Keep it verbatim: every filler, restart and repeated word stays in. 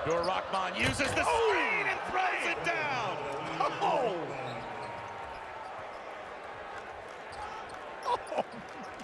Nur Rahman uses the Oh! screen and throws it down. Oh! Oh!